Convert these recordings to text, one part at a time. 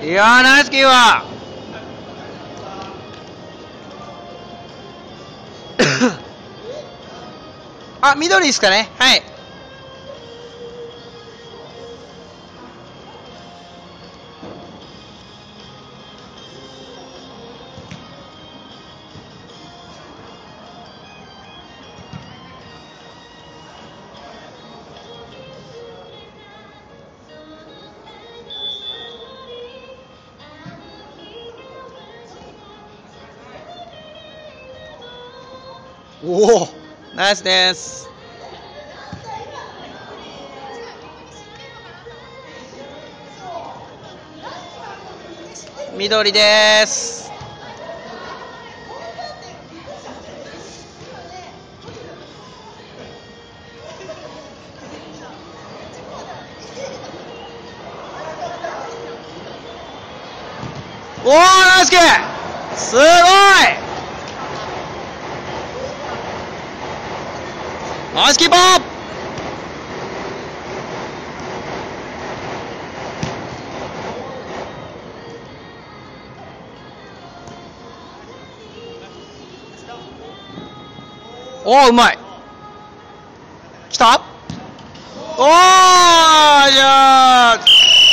いやー、ナイスキーはあ、緑ですかね。はい。おお、ナイスです。緑です。おお、ナイスキー、すごいナイスキーパー。おお、うまい。きた。おー、じゃあ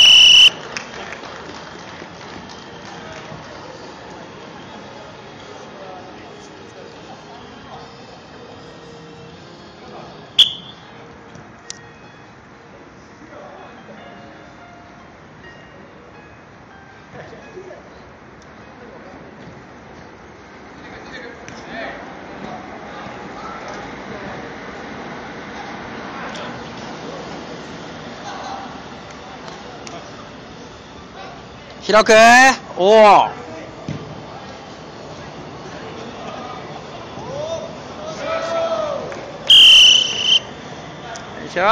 開く。おお、よいしょ。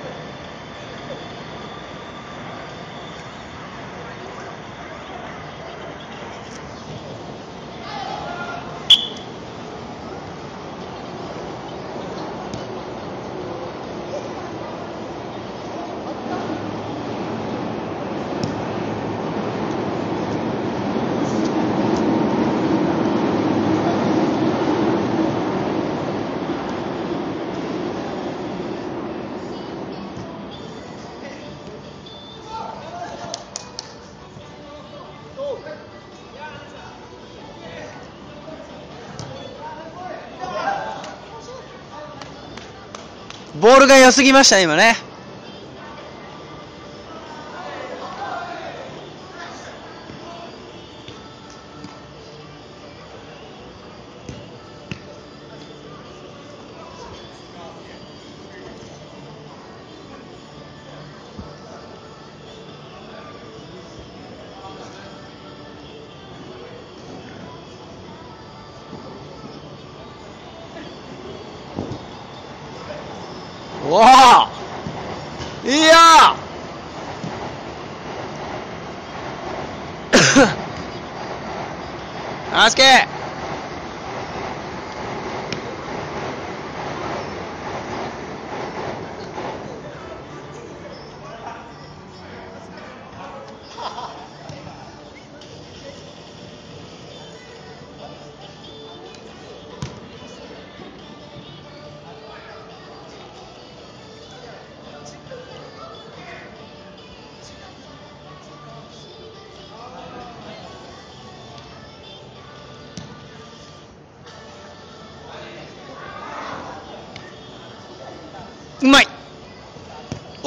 ボールが良すぎましたね、今ね。おお、いやナイスキー。うまい。おお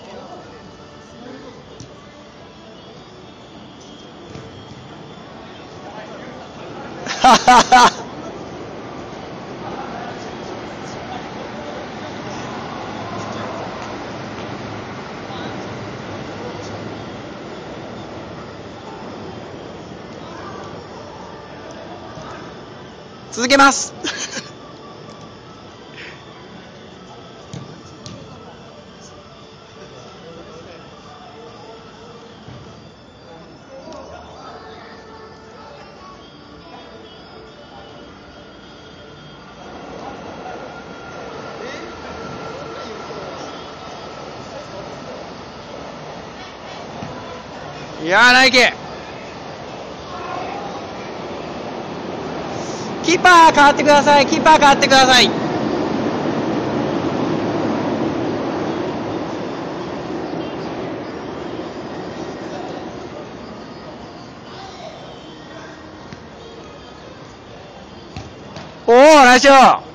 ははは。続けます。いいやー、ナイキ。キーパー変わってください。キーパー変わってください。おお、ナイスよ。